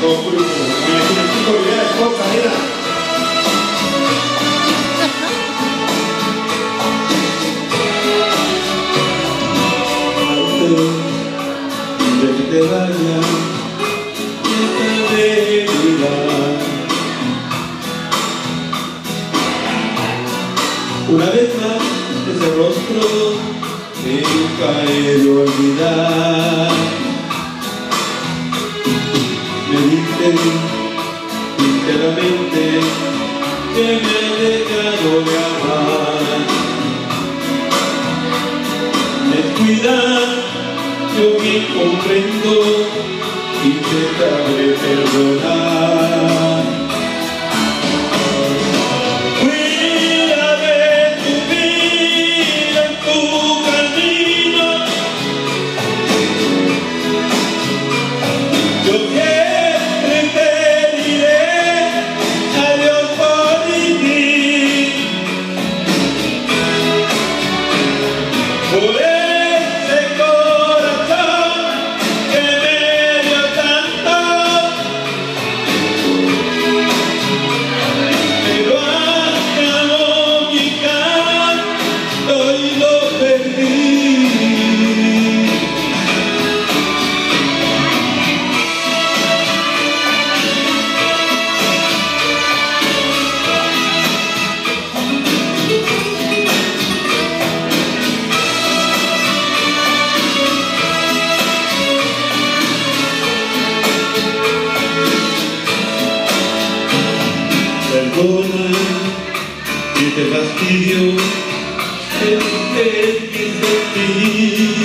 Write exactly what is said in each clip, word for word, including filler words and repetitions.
de que te vayas de mirar. Una vez más ese rostro nunca he de olvidar. Me diste sinceramente que me has dejado de amar. Descuidar, yo bien comprendo y te sabré perdonar. Cuida de tu vida en tu camino. Yo siempre te diré adiós por ti. Por perdona que te fastidio el que sentí.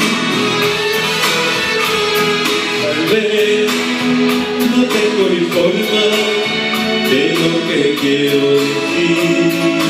Tal vez no tengo ni forma de lo que quiero decir.